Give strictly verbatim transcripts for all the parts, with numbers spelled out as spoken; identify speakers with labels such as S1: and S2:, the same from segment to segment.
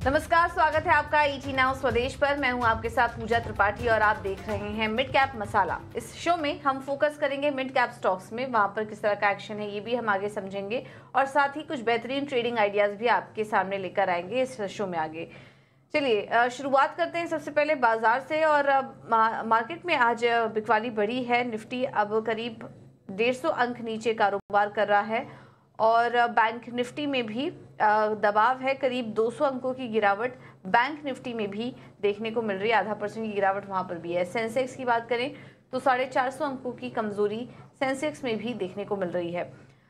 S1: नमस्कार, स्वागत है आपका ईटी नाउ स्वदेश पर। मैं हूं आपके साथ पूजा त्रिपाठी और आप देख रहे हैं मिड कैप मसाला। इस शो में हम फोकस करेंगे मिड कैप स्टॉक्स में, वहां पर किस तरह का एक्शन है ये भी हम आगे समझेंगे और साथ ही कुछ बेहतरीन ट्रेडिंग आइडियाज भी आपके सामने लेकर आएंगे इस शो में आगे। चलिए शुरुआत करते हैं सबसे पहले बाजार से। और मार्केट में आज बिकवाली बढ़ी है। निफ्टी अब करीब डेढ़ सौ अंक नीचे कारोबार कर रहा है और बैंक निफ्टी में भी दबाव है। करीब दो सौ अंकों की गिरावट बैंक निफ्टी में भी देखने को मिल रही है। आधा परसेंट की गिरावट वहां पर भी है। सेंसेक्स की बात करें तो साढ़े चार सौ अंकों की कमजोरी सेंसेक्स में भी देखने को मिल रही है।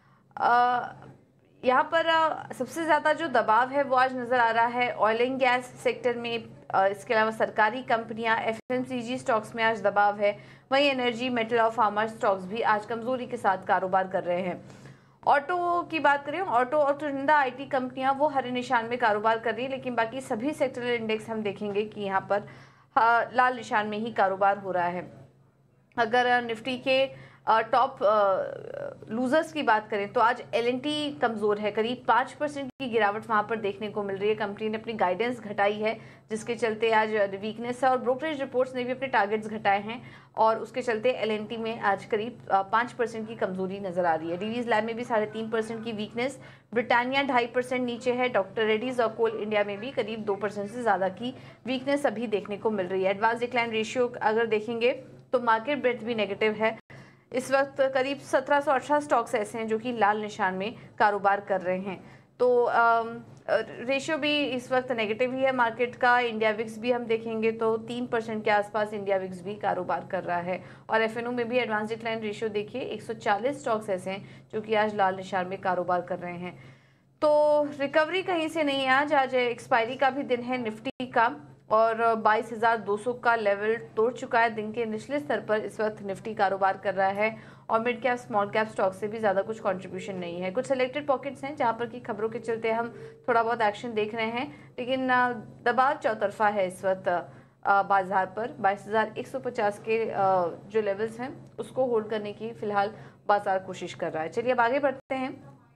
S1: यहाँ पर सबसे ज़्यादा जो दबाव है वो आज नज़र आ रहा है ऑयल एंड गैस सेक्टर में। इसके अलावा सरकारी कंपनियां, एफएमसीजी स्टॉक्स में आज दबाव है। वहीं एनर्जी, मेटल और फार्मा स्टॉक्स भी आज कमजोरी के साथ कारोबार कर रहे हैं। ऑटो की बात करें, ऑटो और चुनिंदा आईटी कंपनियां वो हरे निशान में कारोबार कर रही है, लेकिन बाकी सभी सेक्टरल इंडेक्स हम देखेंगे कि यहाँ पर लाल निशान में ही कारोबार हो रहा है। अगर निफ्टी के टॉप लूजर्स की बात करें तो आज एल एन टी कमजोर है। करीब पाँच परसेंट की गिरावट वहां पर देखने को मिल रही है। कंपनी ने अपनी गाइडेंस घटाई है, जिसके चलते आज वीकनेस है और ब्रोकरेज रिपोर्ट्स ने भी अपने टारगेट्स घटाए हैं और उसके चलते एल एन टी में आज करीब पाँच परसेंट की कमजोरी नजर आ रही है। डीवीज लैब में भी साढ़े तीन परसेंट की वीकनेस, ब्रिटानिया ढाई परसेंट नीचे है। डॉक्टर रेड्डीज और कोल इंडिया में भी करीब दो परसेंट से ज्यादा की वीकनेस अभी देखने को मिल रही है। एडवांस डिक्लाइन रेशियो अगर देखेंगे तो मार्केट ब्रेथ भी नेगेटिव है। इस वक्त करीब सत्रह सौ अठारह स्टॉक्स ऐसे हैं जो कि लाल निशान में कारोबार कर रहे हैं। तो रेशियो भी इस वक्त नेगेटिव ही है मार्केट का। इंडिया विक्स भी हम देखेंगे तो तीन परसेंट के आसपास इंडिया विक्स भी कारोबार कर रहा है। और एफएनओ में भी एडवांस डिक्लाइन रेशियो देखिए, एक सौ चालीस स्टॉक्स ऐसे हैं जो कि आज लाल निशान में कारोबार कर रहे हैं। तो रिकवरी कहीं से नहीं है। आज आज एक्सपायरी का भी दिन है निफ्टी का और बाईस हज़ार दो सौ का लेवल तोड़ चुका है। दिन के निचले स्तर पर इस वक्त निफ्टी कारोबार कर रहा है और mid cap small cap stock से भी ज़्यादा कुछ कंट्रीब्यूशन नहीं है। कुछ सेलेक्टेड पॉकेट्स हैं जहां पर की खबरों के चलते हम थोड़ा बहुत एक्शन देख रहे हैं, लेकिन दबाव चौतरफा है इस वक्त बाजार पर। बाईस हज़ार एक सौ पचास के जो लेवल्स हैं उसको होल्ड करने की फिलहाल बाजार कोशिश कर रहा है। चलिए अब आगे बढ़ते हैं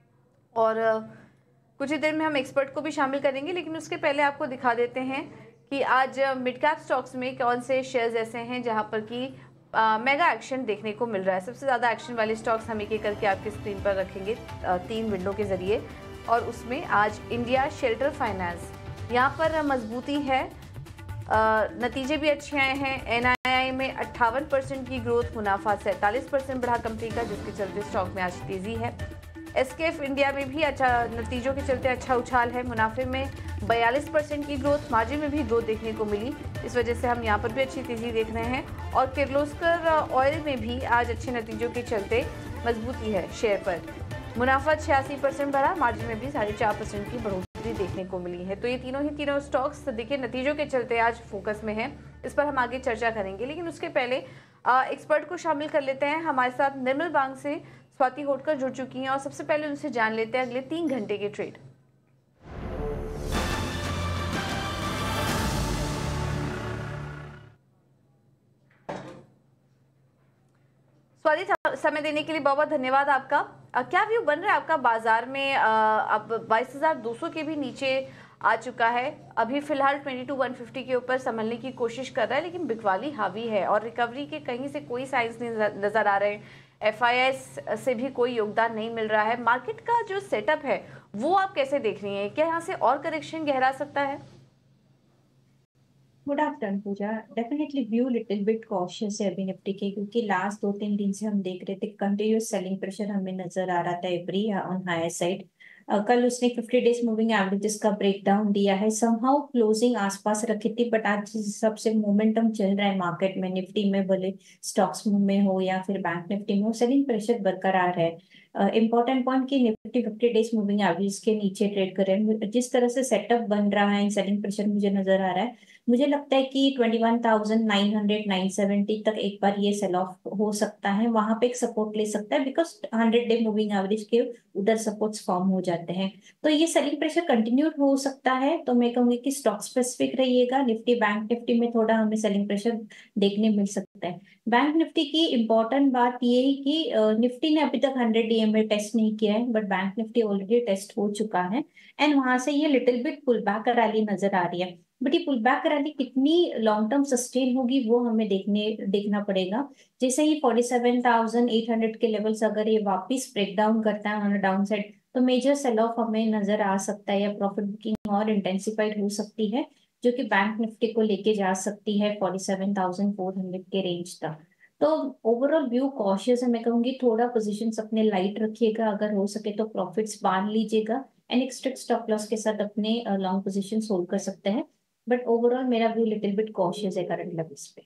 S1: और कुछ ही देर में हम एक्सपर्ट को भी शामिल करेंगे, लेकिन उसके पहले आपको दिखा देते हैं कि आज मिड कैप स्टॉक्स में कौन से शेयर्स ऐसे हैं जहां पर कि मेगा एक्शन देखने को मिल रहा है। सबसे ज़्यादा एक्शन वाले स्टॉक्स हम एक एक करके आपके स्क्रीन पर रखेंगे आ, तीन विंडो के जरिए। और उसमें आज इंडिया शेल्टर फाइनेंस, यहाँ पर मजबूती है, आ, नतीजे भी अच्छे आए हैं। एन आई आई में अट्ठावन परसेंट की ग्रोथ, मुनाफा सैंतालीस परसेंट बढ़ा कंपनी का, जिसके चलते स्टॉक में आज तेजी है। एसकेएफ इंडिया में भी अच्छा नतीजों के चलते अच्छा उछाल है। मुनाफे में बयालीस परसेंट की ग्रोथ, मार्जिन में भी ग्रोथ देखने को मिली, इस वजह से हम यहाँ पर भी अच्छी तेजी देख रहे हैं। और किर्लोस्कर ऑयल में भी आज अच्छे नतीजों के चलते मजबूती है शेयर पर। मुनाफा छियासी परसेंट बढ़ा, मार्जिन में भी साढ़े चार परसेंट की बढ़ोतरी देखने को मिली है। तो ये तीनों ही तीनों स्टॉक्स देखिए नतीजों के चलते आज फोकस में है। इस पर हम आगे चर्चा करेंगे, लेकिन उसके पहले एक्सपर्ट को शामिल कर लेते हैं। हमारे साथ निर्मल बैंक से स्वाति होटकर जुड़ चुकी हैं और सबसे पहले उनसे जान लेते हैं अगले तीन घंटे के ट्रेड। स्वाति, समय देने के लिए बहुत बहुत धन्यवाद आपका। आ, क्या व्यू बन रहा है आपका बाजार में? आ, अब बाईस हज़ार दो सौ के भी नीचे आ चुका है, अभी फिलहाल बाईस हज़ार एक सौ पचास के ऊपर संभलने की कोशिश कर रहा है, लेकिन बिकवाली हावी है और रिकवरी के कहीं से कोई साइंस नहीं नजर आ रहे हैं। एफ आई एस से भी कोई योगदान नहीं मिल रहा है। मार्केट का जो सेटअप है वो आप कैसे देख रही हैं? क्या यहाँ से और करेक्शन गहरा सकता है?
S2: Good afternoon Puja. Definitely view little bit cautious है अभी निफ्टी के, क्योंकि लास्ट दो तीन दिन से हम देख रहे थे कंटिन्यूस सेलिंग प्रेशर हमें नजर आ रहा था एवरी ऑन हायर साइड। कल उसने फिफ्टी डेज मूविंग एवरेजेस का ब्रेकडाउन दिया है, समहाउ क्लोजिंग आसपास रखी थी, बट आज जिस हिसाब से मोमेंटम चल रहा है मार्केट में, निफ्टी में भले स्टॉक्स में हो या फिर बैंक निफ्टी में हो, सेलिंग प्रेशर बरकरार है। इंपॉर्टेंट पॉइंट की Nifty fifty days moving average के नीचे ट्रेड कर रहे हैं। जिस तरह से सेटअप बन रहा है सेलिंग प्रेशर मुझे नजर आ रहा है, मुझे लगता है कि twenty one thousand nine hundred nine seventy तक एक बार ये सेल ऑफ हो सकता है, वहां पे एक सपोर्ट ले सकता है, because hundred day moving average के उधर सपोर्ट्स फॉर्म हो जाते हैं। तो ये सेलिंग प्रेशर कंटिन्यूड हो सकता है। तो मैं कहूंगी कि स्टॉक स्पेसिफिक रहिएगा। निफ्टी बैंक निफ्टी में थोड़ा हमें सेलिंग प्रेशर देखने मिल सकता है। बैंक निफ्टी की इंपॉर्टेंट बात ये है कि अ, निफ्टी ने अभी तक हंड्रेड डीएमए टेस्ट नहीं किया है, but bank Nifty already test हो चुका है, एंड वहां से ये little bit pull back rally नजर आ रही है। बट ये पुल बैक रैली कितनी लॉन्ग टर्म सस्टेन होगी वो हमें देखने देखना पड़ेगा। जैसे ही forty seven thousand eight hundred के लेवल्स अगर ये वापस ब्रेक डाउन करता है ऑन डाउन साइड, तो मेजर सेल ऑफ हमें नजर आ सकता है, या प्रॉफिट बुकिंग और इंटेंसिफाइड हो सकती है, जो कि बैंक निफ्टी को लेके जा सकती है forty seven thousand four hundred के रेंज तक। तो ओवरऑल व्यू कॉशियस है, मैं कहूंगी थोड़ा पोजीशंस अपने लाइट रखिएगा, अगर हो सके तो प्रॉफिट्स बांध लीजिएगा, एंड एक स्ट्रिक्ट स्टॉप लॉस के साथ अपने लॉन्ग पोजीशंस होल्ड कर सकते हैं। बट ओवरऑल मेरा व्यू लिटिल बिट कॉशियस है करंट लेवल्स पे।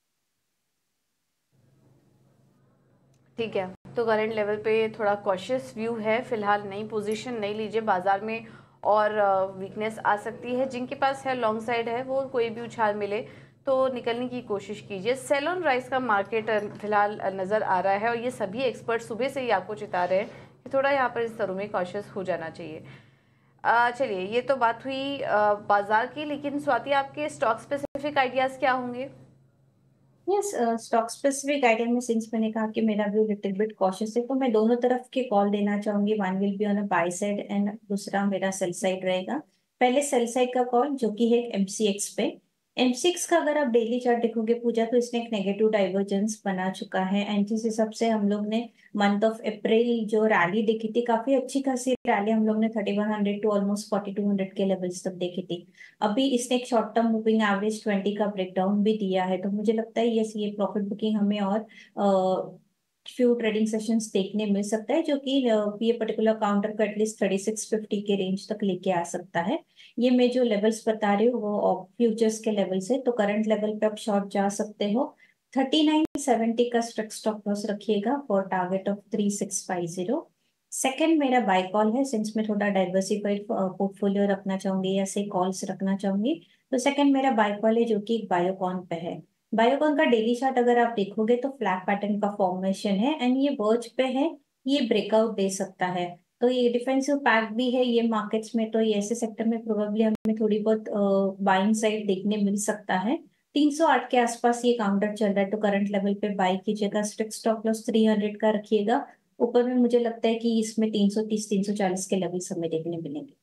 S1: ठीक है, तो करंट लेवल पे थोड़ा कॉशियस व्यू है फिलहाल। नई पोजीशन नहीं लीजिए, बाजार में और वीकनेस आ सकती है। जिनके पास है लॉन्ग साइड है वो कोई भी उछाल मिले तो निकलने की कोशिश कीजिए। सेल ऑन राइस का मार्केट फिलहाल नज़र आ रहा है, और ये सभी एक्सपर्ट सुबह से ही आपको चिता रहे हैं कि थोड़ा यहाँ पर इस स्तरों में कॉशियस हो जाना चाहिए। चलिए, ये तो बात हुई आ, बाजार की, लेकिन स्वाति आपके स्टॉक स्पेसिफिक आइडियाज़ क्या होंगे?
S2: यस, स्टॉक स्पेसिफिक आइडिया में सिंस मैंने कहा कि मेरा व्यू लिटिल बिट कॉशियस है, तो मैं दोनों तरफ के कॉल देना चाहूंगी। One will be on a buy side and दूसरा मेरा सेल साइड रहेगा। पहले सेल साइड का कॉल जो कि है एमसीएक्स पे। एमसीएक्स का अगर आप डेली चार्ट देखोगे पूजा, तो इसने एक नेगेटिव डाइवर्जेंस बना चुका है, एंड जिस हिसाब से हम लोग ने मंथ ऑफ अप्रैल जो रैली देखी थी, काफी अच्छी खासी रैली हम लोग ने thirty one hundred to almost forty two hundred के लेवल्स तक देखी थी। अभी इसने एक short term moving average twenty का ब्रेकडाउन भी दिया है, तो मुझे लगता है यस, ये प्रॉफिट बुकिंग हमें और फ्यू ट्रेडिंग सेशंस देखने मिल सकता है, जो कि ये पर्टिकुलर काउंटर को एटलीस्ट थर्टी सिक्स फिफ्टी के रेंज तक लेके आ सकता है। ये मैं जो लेवल्स बता रही हूँ वो फ्यूचर्स के लेवल से, तो करंट लेवल पे आप शॉर्ट जा सकते हो। थर्टी नाइन सेवेंटी का स्ट्रिक्ट स्टॉप लॉस रखिएगा for target of three six five zero. Second मेरा बाय कॉल है, सिंस मैं थोड़ा डाइवर्सिफाइड पोर्टफोलियो रखना चाहूंगी या से कॉल्स रखना चाहूंगी, तो सेकेंड मेरा बाय कॉल है जो कि बायोकॉन पे है। बायोकॉन का डेली चार्ट अगर आप देखोगे तो फ्लैग पैटर्न का फॉर्मेशन है, एंड ये वर्ज पे है, ये ब्रेकआउट दे सकता है। तो ये डिफेंसिव पैक भी है ये मार्केट्स में, तो ये ऐसे सेक्टर में प्रोबेबली हमें थोड़ी बहुत बाइंग साइड देखने मिल सकता है। तीन सौ आठ के आसपास ये काउंटर चल रहा है, तो करंट लेवल पे बाई कीजिएगा। Strict stop loss three hundred का रखिएगा। ऊपर में मुझे लगता है कि इसमें तीन सौ तीस तीन सौ चालीस के लेवल्स हमें देखने मिलेंगे।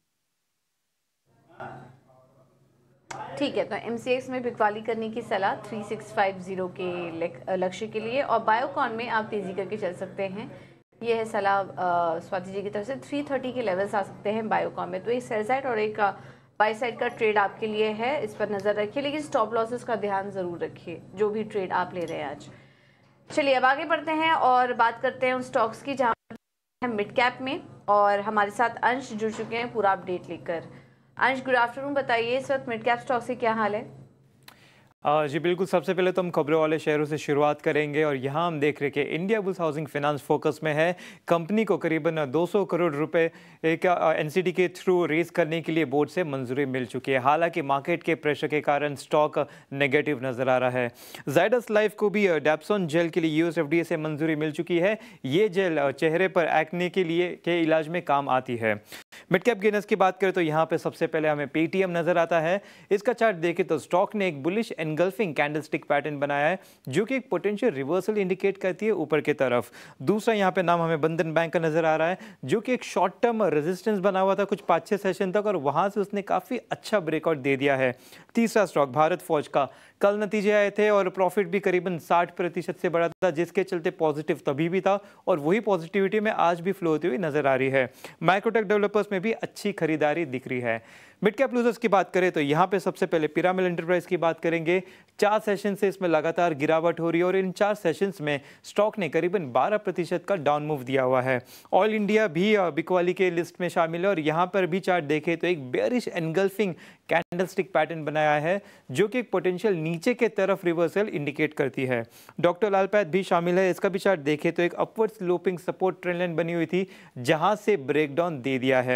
S1: ठीक है, तो एमसीएक्स में बिकवाली करने की सलाह थ्री सिक्स फाइव जीरो के लक्ष्य के लिए, और बायोकॉन में आप तेजी करके चल सकते हैं। ये है सलाह स्वाति जी की तरफ से। थ्री थर्टी के लेवल्स आ सकते हैं बायोकॉन में, तो एक सेल साइड और एक बाय साइड का ट्रेड आपके लिए है, इस पर नज़र रखिए, लेकिन स्टॉप लॉसेस का ध्यान ज़रूर रखिए जो भी ट्रेड आप ले रहे हैं आज। चलिए, अब आगे बढ़ते हैं और बात करते हैं उन स्टॉक्स की जहाँ है मिड कैप में, और हमारे साथ अंश जुड़ चुके हैं पूरा अपडेट लेकर। अंश, गुड आफ्टरनून, बताइए इस वक्त मिड कैप स्टॉक से क्या हाल है?
S3: जी बिल्कुल, सबसे पहले तो हम खबरों वाले शहरों से शुरुआत करेंगे, और यहाँ हम देख रहे कि Indiabulls housing finance focus में है। कंपनी को करीबन दो सौ करोड़ रुपए का एनसीडी के थ्रू रेज करने के लिए बोर्ड से मंजूरी मिल चुकी है। हालांकि मार्केट के प्रेशर के कारण स्टॉक नेगेटिव नजर आ रहा है। जायडस लाइफ को भी डैप्सोन जेल के लिए यूएसएफडीए से मंजूरी मिल चुकी है। ये जेल चेहरे पर एक्ने के लिए के इलाज में काम आती है। मिड कैप गेनर्स की बात करें तो यहाँ पे सबसे पहले हमें पेटीएम नजर आता है। इसका चार्ट देखें तो स्टॉक ने एक बुलिश एनगल्फिंग कैंडलस्टिक पैटर्न बनाया है, जो कि एक पोटेंशियल रिवर्सल इंडिकेट करती है ऊपर की तरफ। दूसरा यहाँ पे नाम हमें बंधन बैंक का नजर आ रहा है, जो कि एक शॉर्ट टर्म रेजिस्टेंस बना हुआ था कुछ पाँच छः सेशन तक, और वहां से उसने काफी अच्छा ब्रेकआउट दे दिया है। तीसरा स्टॉक भारत फौज का, कल नतीजे आए थे और प्रॉफिट भी करीबन साठ प्रतिशत से बढ़ा था, जिसके चलते पॉजिटिव तभी भी था, और वही पॉजिटिविटी में आज भी फ्लो होती हुई नजर आ रही है। माइक्रोटेक डेवलपर्स में भी अच्छी खरीदारी दिख रही है। मिड कैप लूजर्स की बात करें तो यहाँ पे सबसे पहले पिरामिड एंटरप्राइज की बात करेंगे। चार सेशन से इसमें लगातार गिरावट हो रही है, और इन चार सेशंस में स्टॉक ने करीबन बारह प्रतिशत का डाउन मूव दिया हुआ है। ऑयल इंडिया भी बिकवाली के लिस्ट में शामिल है, और यहाँ पर भी चार्ट देखें तो एक बेयरिश एनगल्फिंग कैंडलस्टिक पैटर्न बनाया है, जो कि एक पोटेंशियल नीचे के तरफ रिवर्सल इंडिकेट करती है। डॉक्टर लाल पैथ भी शामिल है। इसका भी चार्ट देखें तो एक upward sloping support trend line बनी हुई थी, जहां से ब्रेकडाउन दे दिया है।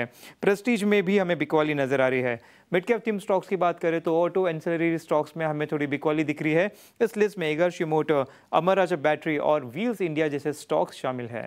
S3: हैं। प्रेस्टीज में भी हमें बिकवाली नज़र आ रही है। मिड कैप थीम स्टॉक्स की बात करें तो ऑटो एंसिलरी स्टॉक्स में हमें थोड़ी बिकवाली दिख रही है। इस लिस्ट में Igarashi motor, Amara Raja battery और व्हील्स इंडिया जैसे स्टॉक्स शामिल हैं।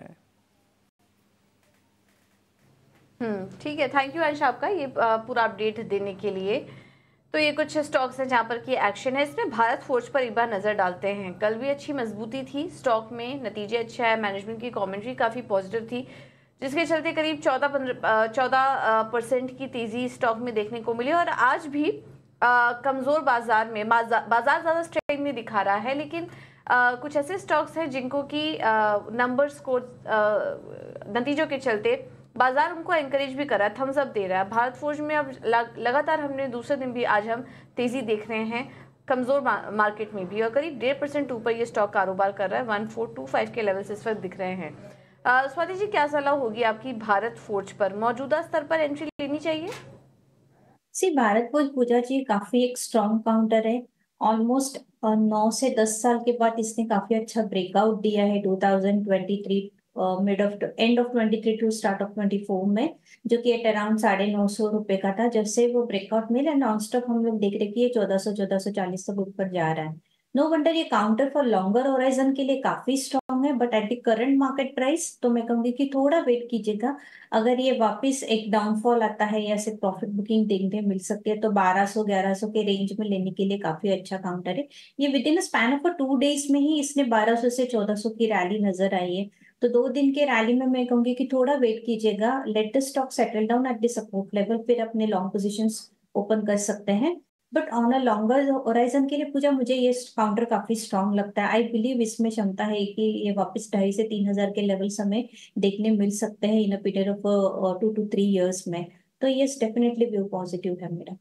S1: हम्म ठीक है, थैंक यू अंश आपका ये पूरा अपडेट देने के लिए। तो ये कुछ स्टॉक्स हैं जहां पर की एक्शन है। इसमें भारत फोर्ज पर एक बार नजर डालते हैं। कल भी अच्छी मजबूती थी स्टॉक में, नतीजे अच्छा है, मैनेजमेंट की कमेंट्री काफी पॉजिटिव थी, जिसके चलते करीब चौदह पंद्रह चौदह परसेंट की तेजी स्टॉक में देखने को मिली। और आज भी आ, कमजोर बाजार में बाजार, बाजार ज्यादा स्ट्रेंथ नहीं दिखा रहा है, लेकिन आ, कुछ ऐसे स्टॉक्स हैं जिनको की नंबर्स को आ, नतीजों के चलते बाजार उनको एनकरेज भी कर रहा है, थम्स अप दे रहा है। भारत फोर्ज में अब लगातार हमने दूसरे दिन भी आज हम तेजी देख रहे हैं कमजोर मार्केट में भी, और करीब डेढ़ परसेंट ऊपर ये स्टॉक कारोबार कर रहा है। वन फोर टू फाइव के लेवल से इस वक्त दिख रहे हैं। uh, स्वाति जी, क्या सलाह होगी आपकी भारत फोर्ज पर? मौजूदा स्तर पर एंट्री लेनी चाहिए?
S2: सी भारत फोर्ज पूजा जी काफी एक स्ट्रॉन्ग काउंटर है। ऑलमोस्ट नौ से दस साल के बाद इसने काफी अच्छा ब्रेकआउट दिया है two thousand twenty three mid of end of twenty three to start of twenty four में, जो कि एट अराउंड साढ़े नौ सौ रुपए का था। जब से वो ब्रेकआउट मिला नॉन स्टॉप हम लोग देख रहे कि ये चौदह सौ चौदह सौ चालीस तक ऊपर जा रहा है। नो वंडर ये काउंटर फॉर लॉन्गर होराइजन के लिए काफी स्ट्रॉन्ग है, but at the current market price तो मैं कहूंगी कि थोड़ा वेट कीजिएगा। अगर ये वापस एक डाउनफॉल आता है या सिर्फ प्रॉफिट बुकिंग देखने मिल सकती है तो बारह सौ ग्यारह सौ के रेंज में लेने के लिए काफी अच्छा काउंटर है। ये within span of two days में ही इसने बारह सौ से चौदह सौ की रैली नजर आई है। तो दो दिन के रैली में मैं कहूंगी कि थोड़ा वेट कीजिएगा, let the stock settle down at the support level, फिर अपने लॉन्ग पोजीशंस ओपन कर सकते हैं। But on a longer horizon के लिए पूजा मुझे ये काउंटर काफी स्ट्रांग लगता है। आई बिलीव इसमें क्षमता है कि ये वापस ढाई से तीन हजार के लेवल्स हमें देखने मिल सकते हैं in a period of two to three years में। तो यस, डेफिनेटली व्यू पॉजिटिव है मेरा।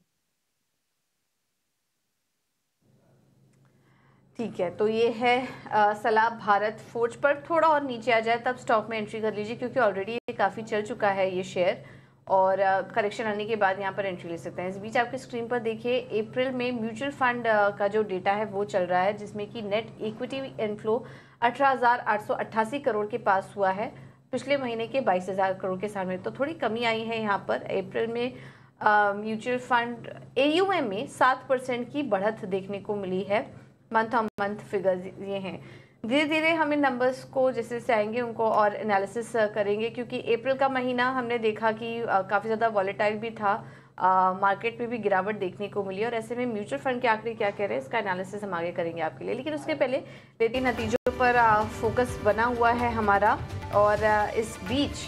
S1: ठीक है, तो ये है आ, सलाह भारत फोर्ज पर। थोड़ा और नीचे आ जाए तब स्टॉक में एंट्री कर लीजिए, क्योंकि ऑलरेडी ये काफ़ी चल चुका है ये शेयर, और करेक्शन आने के बाद यहाँ पर एंट्री ले सकते हैं। इस बीच आपकी स्क्रीन पर देखिए अप्रैल में म्यूचुअल फंड का जो डेटा है वो चल रहा है, जिसमें कि नेट इक्विटी इनफ्लो अठारह हज़ार आठ सौ अट्ठासी करोड़ के पास हुआ है पिछले महीने के बाईस हज़ार करोड़ के सामने। तो थोड़ी कमी आई है यहाँ पर। अप्रैल में म्यूचुअल फंड एयूएम में सात परसेंट की बढ़त देखने को मिली है। मंथ ऑन मंथ फिगर्स ये हैं। धीरे धीरे हम इन नंबर्स को जैसे से आएंगे उनको और एनालिसिस करेंगे, क्योंकि अप्रैल का महीना हमने देखा कि काफ़ी ज़्यादा वॉलेटाइल भी था, मार्केट में भी गिरावट देखने को मिली, और ऐसे में म्यूचुअल फंड के आंकड़े क्या कह रहे हैं इसका एनालिसिस हम आगे करेंगे आपके लिए। लेकिन उसके पहले लेती नतीजों पर फोकस बना हुआ है हमारा। और इस बीच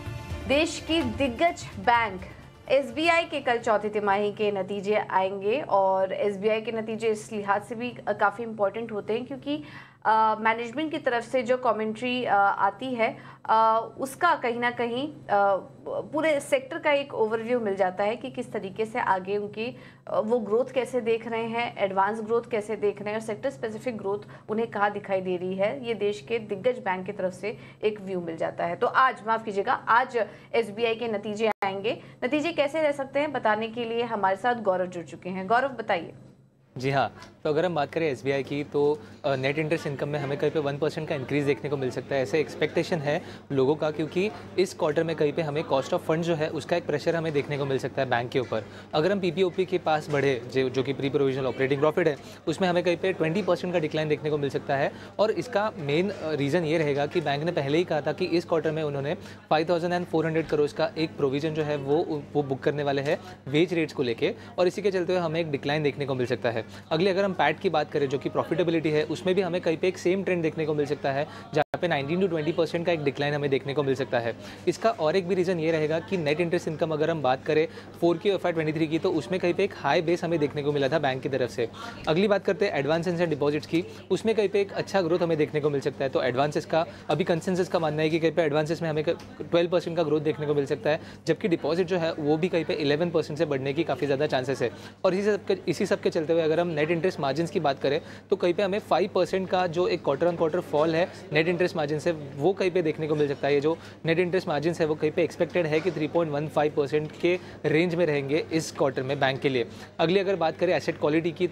S1: देश की दिग्गज बैंक एसबीआई के कल चौथी तिमाही के नतीजे आएंगे, और एसबीआई के नतीजे इस लिहाज से भी काफ़ी इम्पोर्टेंट होते हैं क्योंकि मैनेजमेंट uh, की तरफ से जो कमेंट्री uh, आती है uh, उसका कहीं ना कहीं uh, पूरे सेक्टर का एक ओवरव्यू मिल जाता है कि किस तरीके से आगे उनकी uh, वो ग्रोथ कैसे देख रहे हैं, एडवांस ग्रोथ कैसे देख रहे हैं, और सेक्टर स्पेसिफिक ग्रोथ उन्हें कहाँ दिखाई दे रही है, ये देश के दिग्गज बैंक की तरफ से एक व्यू मिल जाता है। तो आज माफ़ कीजिएगा, आज एसबीआई के नतीजे आएंगे। नतीजे कैसे रह सकते हैं बताने के लिए हमारे साथ गौरव जुड़ चुके हैं। गौरव, बताइए।
S4: जी हाँ, तो अगर हम बात करें एसबीआई की तो नेट इंटरेस्ट इनकम में हमें कहीं पे वन परसेंट का इंक्रीज़ देखने को मिल सकता है, ऐसे एक्सपेक्टेशन है लोगों का, क्योंकि इस क्वार्टर में कहीं पे हमें कॉस्ट ऑफ फंड जो है उसका एक प्रेशर हमें देखने को मिल सकता है बैंक के ऊपर। अगर हम पीपीओपी के पास बढ़े जो जो कि प्री प्रोविजनल ऑपरेटिंग प्रॉफिट है, उसमें हमें कहीं पे ट्वेंटी परसेंट का डिक्लाइन देखने को मिल सकता है। और इसका मेन रीज़न ये रहेगा कि बैंक ने पहले ही कहा था कि इस क्वार्टर में उन्होंने five thousand and four hundred crore का एक प्रोविजन जो है वो वो बुक करने वाले हैं वेज रेट्स को लेके, और इसी के चलते हुए हमें एक डिक्लाइन देखने को मिल सकता है। अगले अगर हम पैट की बात करें जो कि प्रॉफिटेबिलिटी है, उसमें भी हमें कहीं पे एक सेम ट्रेंड देखने को मिल सकता है, जहाँ पे नाइनटीन टू ट्वेंटी परसेंट का एक डिक्लाइन हमें देखने को मिल सकता है। इसका और एक भी रीज़न ये रहेगा कि नेट इंटरेस्ट इनकम अगर हम बात करें फोर की एफ आई ट्वेंटी थ्री की, तो उसमें कहीं पे एक हाई बेस हमें देखने को मिला था बैंक की तरफ से। अगली बात करते हैं एडवांसेस एंड डिपॉजिट्स की, उसमें कहीं पे एक अच्छा ग्रोथ हमें देखने को मिल सकता है। तो एडवांसेस का अभी कंसेंसस का मानना है कि कहीं पे एडवांसेस में हमें ट्वेल्व परसेंट का ग्रोथ देखने को मिल सकता है, जबकि डिपॉजिट जो है वो भी कहीं पे इलेवन परसेंट से बढ़ने की काफ़ी ज़्यादा चांसेस है। और इसी सब के इसी सब के चलते हुए अगर हम नेट इंटरेस्ट मार्जिन की बात करें तो कहीं पे हमें फाइव परसेंट का जो एक क्वार्टर ऑन क्वार्टर फॉल है नेट इंटरेस्ट मार्जिन से, वो कहीं पे देखने को मिल सकता है। ये जो नेट इंटरेस्ट मार्जिन है वो कहीं पे एक्सपेक्टेड है कि three point one five percent के रेंज में रहेंगे इस क्वार्टर में बैंक के लिए। अगली अगर बात करें एसेट क्वालिटी की, तो कहीं पे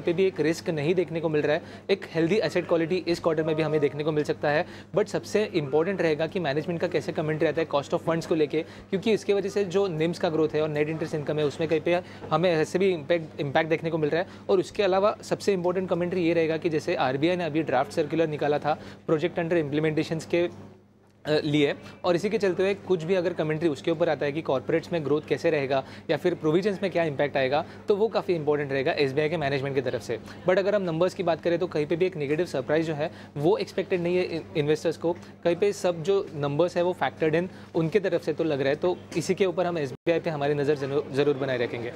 S4: पे भी एक रिस्क नहीं देखने को मिल रहा है। एक हेल्दी एसेट क्वालिटी इस क्वार्टर में भी हमें देखने को मिल सकता है। बट सबसे इंपॉर्टेंट रहेगा कि मैनेजमेंट का कैसे कमेंट रहता है कॉस्ट ऑफ फंड्स को लेके, क्योंकि इसकी वजह से जो निम्स का ग्रोथ है और नेट इंटरेस्ट इनकम है उसमें कहीं पे हमें ऐसे भी इम्पैक्ट इम्पैक्ट देखने को मिल रहा है। और उसके अलावा सबसे इंपॉर्टेंट कमेंट्री ये रहेगा कि जैसे आरबीआई ने अभी ड्राफ्ट सर्कुलर निकाला था प्रोजेक्ट अंडर इम्प्लीमेंटेशन के लिए, और इसी के चलते हुए कुछ भी अगर कमेंट्री उसके ऊपर आता है कि कॉर्पोरेट्स में ग्रोथ कैसे रहेगा या फिर प्रोविजंस में क्या इंपैक्ट आएगा, तो वो काफ़ी इंपॉर्टेंट रहेगा एसबीआई के मैनेजमेंट की तरफ से। बट अगर हम नंबर्स की बात करें तो कहीं पे भी एक नेगेटिव सरप्राइज जो है वो एक्सपेक्टेड नहीं है इन्वेस्टर्स को। कहीं पे सब जो नंबर्स है वो फैक्टर्ड इन उनके तरफ से तो लग रहा है, तो इसी के ऊपर हम एसबीआई पे हमारी नज़र ज़रूर बनाए रखेंगे।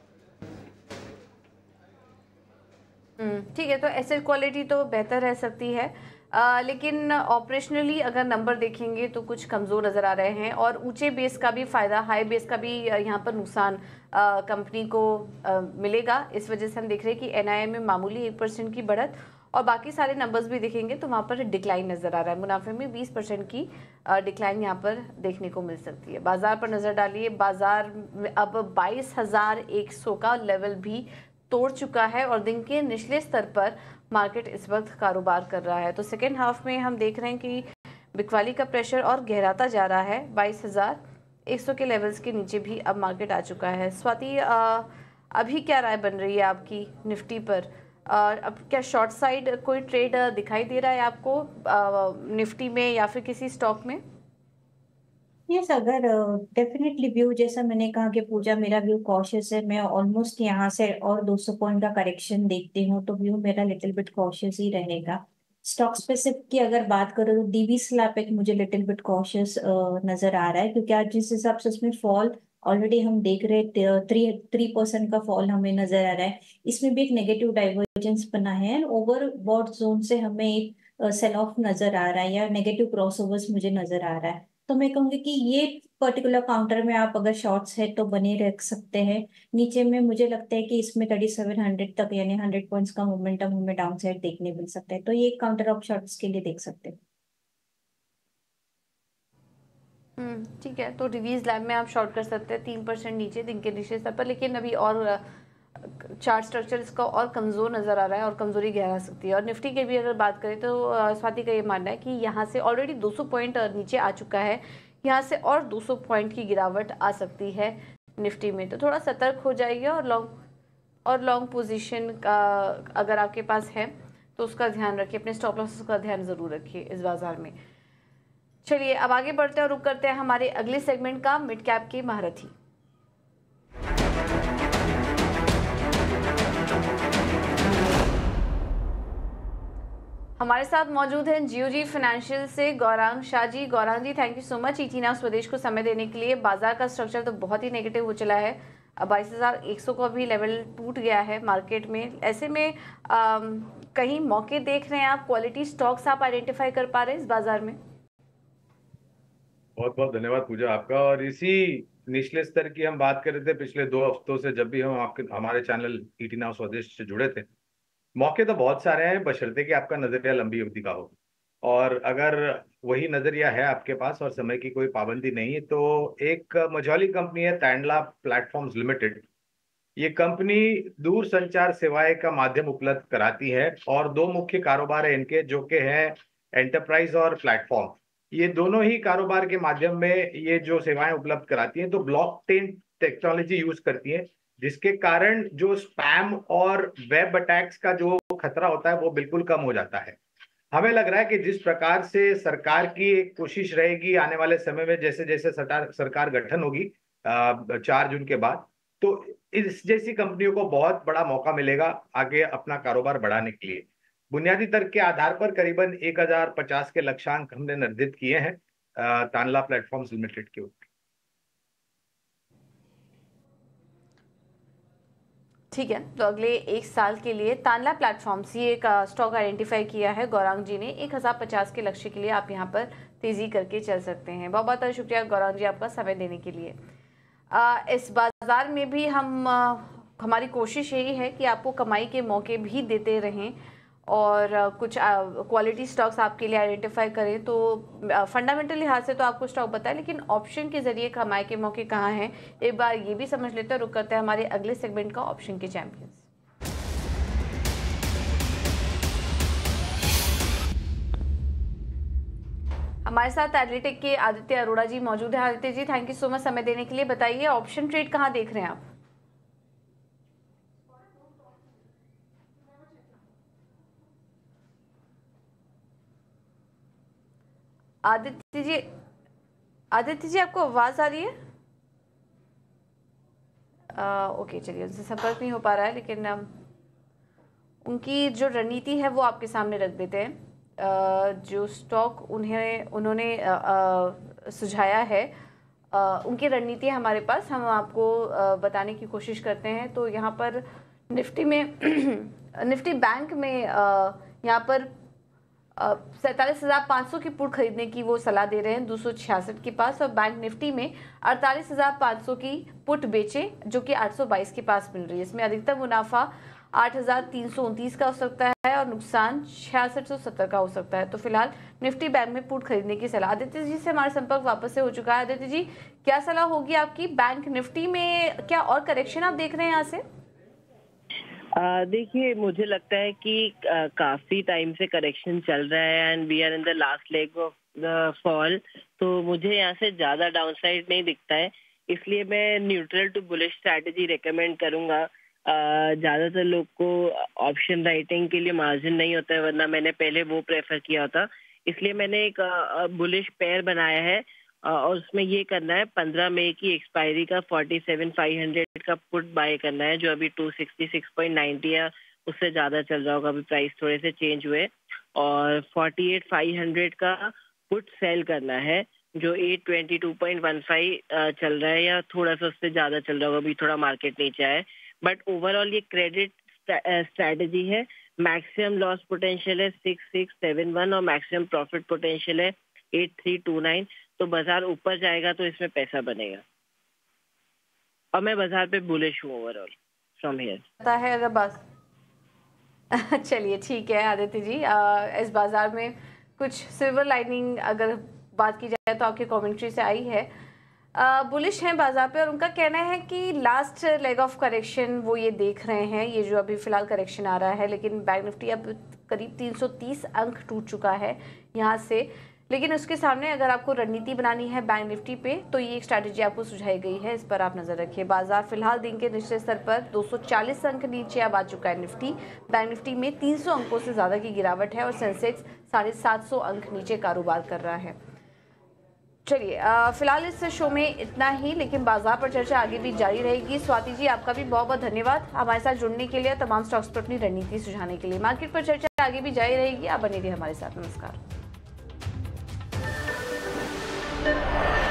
S1: ठीक है, तो एसेट क्वालिटी तो बेहतर रह सकती है, आ, लेकिन ऑपरेशनली अगर नंबर देखेंगे तो कुछ कमज़ोर नज़र आ रहे हैं और ऊंचे बेस का भी फ़ायदा, हाई बेस का भी यहाँ पर नुकसान कंपनी को आ, मिलेगा। इस वजह से हम देख रहे हैं कि एनआईए में मामूली एक परसेंट की बढ़त और बाकी सारे नंबर्स भी देखेंगे तो वहाँ पर डिक्लाइन नज़र आ रहा है। मुनाफे में बीस परसेंट की डिक्लाइन यहाँ पर देखने को मिल सकती है। बाज़ार पर नज़र डालिए, बाज़ार अब बाईस हज़ार एक सौ का लेवल भी तोड़ चुका है और दिन के निचले स्तर पर मार्केट इस वक्त कारोबार कर रहा है। तो सेकेंड हाफ में हम देख रहे हैं कि बिकवाली का प्रेशर और गहराता जा रहा है। बाईस हज़ार एक सौ के लेवल्स के नीचे भी अब मार्केट आ चुका है। स्वाति, अभी क्या राय बन रही है आपकी निफ्टी पर? और अब क्या शॉर्ट साइड कोई ट्रेड दिखाई दे रहा है आपको निफ्टी में या फिर किसी स्टॉक में?
S2: यस, अगर डेफिनेटली व्यू जैसा मैंने कहा कि पूजा मेरा व्यू कॉशियस है, मैं ऑलमोस्ट यहाँ से और दो सौ पॉइंट का करेक्शन देखती हूँ तो व्यू मेरा लिटिल बिट कॉशियस ही रहेगा। स्टॉक स्पेसिफिक की अगर बात करो तो डीवी स्लैप एक मुझे लिटिल बिट कॉशियस नजर आ रहा है, क्योंकि आज जिस हिसाब से उसमें फॉल ऑलरेडी हम देख रहे हैं थ्री थ्री परसेंट का फॉल हमें नजर आ रहा है, इसमें भी एक नेगेटिव डाइवर्जेंस बना है। ओवर बॉट जोन से हमें एक सेल ऑफ नजर आ रहा है या नेगेटिव क्रॉसओवर्स मुझे नजर आ रहा है। तो मैं कहूंगी कि ये पर्टिकुलर काउंटर में आप अगर शॉर्ट्स है तो बने रख सकते हैं। नीचे में मुझे लगता है कि इसमें थर्टी सेवन हंड्रेड तक यानी हंड्रेड पॉइंट्स का मोमेंटम हमें डाउन साइड देखने मिल सकता है, तो ये एक काउंटर ऑफ शॉर्ट्स के लिए देख सकते हैं।
S1: हम्म ठीक है, तो रिवीज लैब में आप शॉर्ट कर सकते हैं तीन परसेंट नीचे दिन के नीचे स्तर पर, लेकिन अभी और चार्ट स्ट्रक्चर इसका और कमज़ोर नज़र आ रहा है और कमज़ोरी गहरा सकती है। और निफ्टी की भी अगर बात करें तो स्वाति का ये मानना है कि यहाँ से ऑलरेडी दो सौ पॉइंट नीचे आ चुका है, यहाँ से और दो सौ पॉइंट की गिरावट आ सकती है निफ्टी में, तो थोड़ा सतर्क हो जाइए और लॉन्ग और लॉन्ग पोजीशन का अगर आपके पास है तो उसका ध्यान रखिए, अपने स्टॉप लॉसेस का ध्यान ज़रूर रखिए इस बाज़ार में। चलिए अब आगे बढ़ते हैं और रुक करते हैं हमारे अगले सेगमेंट का, मिड कैप के महारथी। हमारे साथ मौजूद हैं जियोजी फाइनेंशियल से Gaurang Shah ji. Gaurang ji, thank you so much ET now Swadesh को समय देने के लिए। बाजार का स्ट्रक्चर तो बहुत ही नेगेटिव हो चला है, अब बाईस हज़ार एक सौ का भी लेवल टूट गया है मार्केट में। ऐसे में आ, कहीं मौके देख रहे हैं आप, क्वालिटी स्टॉक्स आप आइडेंटिफाई कर पा रहे हैं इस बाजार में?
S5: बहुत बहुत धन्यवाद पूजा आपका। और इसी निचले स्तर की हम बात कर रहे थे पिछले दो हफ्तों से, जब भी हम आपके हमारे चैनल ईटी नाउ स्वदेश से जुड़े थे। मौके तो बहुत सारे हैं, बशर्ते कि आपका नजरिया लंबी अवधि का हो, और अगर वही नजरिया है आपके पास और समय की कोई पाबंदी नहीं है, तो एक मझौली कंपनी है तांडला प्लेटफॉर्म्स लिमिटेड। ये कंपनी दूर संचार सेवाएं का माध्यम उपलब्ध कराती है और दो मुख्य कारोबार है इनके, जो कि है एंटरप्राइज और प्लेटफॉर्म। ये दोनों ही कारोबार के माध्यम में ये जो सेवाएं उपलब्ध कराती हैं तो ब्लॉकचेन टेक्नोलॉजी यूज करती है, जिसके कारण जो स्पैम और वेब अटैक्स का जो खतरा होता है वो बिल्कुल कम हो जाता है। हमें लग रहा है कि जिस प्रकार से सरकार की एक कोशिश रहेगी आने वाले समय में, जैसे जैसे सरकार सरकार गठन होगी चार जून के बाद, तो इस जैसी कंपनियों को बहुत बड़ा मौका मिलेगा आगे अपना कारोबार बढ़ाने के लिए। बुनियादी तर्क के आधार पर करीबन एक हजार पचास के लक्ष्यांक हमने निर्धारित किए हैं तांडला प्लेटफॉर्म्स लिमिटेड के ऊपर।
S1: ठीक है, तो अगले एक साल के लिए तांडला प्लेटफॉर्म्स ये एक स्टॉक आइडेंटिफाई किया है गौरांग जी ने। एक हज़ार पचास के लक्ष्य के लिए आप यहाँ पर तेजी करके चल सकते हैं। बहुत बहुत शुक्रिया गौरांग जी आपका समय देने के लिए। आ, इस बाजार में भी हम आ, हमारी कोशिश यही है कि आपको कमाई के मौके भी देते रहें और आ, कुछ क्वालिटी स्टॉक्स आपके लिए आइडेंटिफाई करें। तो फंडामेंटल लिहाज से तो आपको स्टॉक बताएं, लेकिन ऑप्शन के जरिए कमाई के मौके कहाँ हैं एक बार ये भी समझ लेते हैं। रुक करते हैं हमारे अगले सेगमेंट का, ऑप्शन के चैंपियंस। हमारे साथ एडलिटिक के आदित्य अरोड़ा जी मौजूद है। Aditya ji, thank you so much समय देने के लिए। बताइए, ऑप्शन ट्रेड कहाँ देख रहे हैं आप? आदित्य जी, आदित्य जी आपको आवाज आ रही है? आ, ओके, चलिए, उनसे संपर्क नहीं हो पा रहा है, लेकिन um, उनकी जो रणनीति है वो आपके सामने रख देते हैं। आ, जो स्टॉक उन्हें उन्होंने आ, आ, सुझाया है, आ, उनकी रणनीति हमारे पास, हम आपको आ, बताने की कोशिश करते हैं। तो यहाँ पर निफ्टी में निफ्टी बैंक में यहाँ पर सैंतालीस हजार पाँच सौ की पुट खरीदने की वो सलाह दे रहे हैं दो सौ छियासठ के पास, और बैंक निफ्टी में अड़तालीस हजार पाँच सौ की पुट बेचे जो कि आठ सौ बाईस के पास मिल रही है। इसमें अधिकतम मुनाफा आठ हजार तीन सौ उनतीस का हो सकता है और नुकसान छियासठ सौ सत्तर का हो सकता है। तो फिलहाल निफ्टी बैंक में पुट खरीदने की सलाह। आदित्य जी से हमारा संपर्क वापस से हो चुका है। आदित्य जी, क्या सलाह होगी आपकी? बैंक निफ्टी में क्या और करेक्शन आप देख रहे हैं यहाँ से?
S6: देखिए, मुझे लगता है कि आ, काफी टाइम से करेक्शन चल रहा है and we are in the last leg of the fall. तो मुझे यहाँ से ज्यादा डाउनसाइड नहीं दिखता है, इसलिए मैं neutral to bullish strategy recommend करूंगा। ज्यादातर लोग को ऑप्शन राइटिंग के लिए मार्जिन नहीं होता है, वरना मैंने पहले वो प्रेफर किया होता। इसलिए मैंने एक बुलिश पेयर बनाया है और उसमें ये करना है, पंद्रह मई की एक्सपायरी का फोर्टी सेवन फाइव हंड्रेड का पुट बाय करना है, जो अभी two sixty six point ninety है, उससे ज़्यादा चल रहा होगा, अभी प्राइस थोड़े से चेंज हुए। और फोर्टी एट फाइव हंड्रेड का पुट सेल करना है, जो eight twenty two point one five चल रहा है या थोड़ा सा उससे ज़्यादा चल रहा होगा, अभी थोड़ा मार्केट नीचे आए। बट ओवरऑल ये क्रेडिट स्ट्रैटेजी है। मैक्सिमम लॉस पोटेंशियल है सिक्स सिक्स सेवन वन और मैक्सिमम प्रॉफिट पोटेंशियल है एट थ्री टू नाइन। तो बाजार ऊपर जाएगा तो इसमें पैसा बनेगा, और मैं बाजार पे बुलिश हूँ ओवरऑल फ्रॉम हियर।
S1: है अगर बस चलिए, ठीक है आदित्य जी, आ, इस बाजार में कुछ सिल्वर लाइनिंग अगर बात की जाए तो आपकी कमेंट्री से आई है। बुलिश हैं बाजार पे, और उनका कहना है कि लास्ट लेग ऑफ करेक्शन वो ये देख रहे हैं, ये जो अभी फिलहाल करेक्शन आ रहा है। लेकिन बैंक निफ्टी अब करीब तीन सौ तीस अंक टूट चुका है यहाँ से। लेकिन उसके सामने अगर आपको रणनीति बनानी है बैंक निफ्टी पे, तो ये एक स्ट्रैटेजी आपको सुझाई गई है, इस पर आप नजर रखिए। बाजार फिलहाल दिन के निचले स्तर पर दो सौ चालीस अंक नीचे अब आ चुका है निफ्टी। बैंक निफ्टी में तीन सौ अंकों से ज्यादा की गिरावट है और सेंसेक्स साढ़े सात सौ अंक नीचे कारोबार कर रहा है। चलिए, फिलहाल इस शो में इतना ही, लेकिन बाजार पर चर्चा आगे भी जारी रहेगी। स्वाति जी, आपका भी बहुत बहुत धन्यवाद हमारे साथ जुड़ने के लिए, तमाम स्टॉक्स पर अपनी रणनीति सुझाने के लिए। मार्केट पर चर्चा आगे भी जारी रहेगी, आप बने रहिए हमारे साथ। नमस्कार।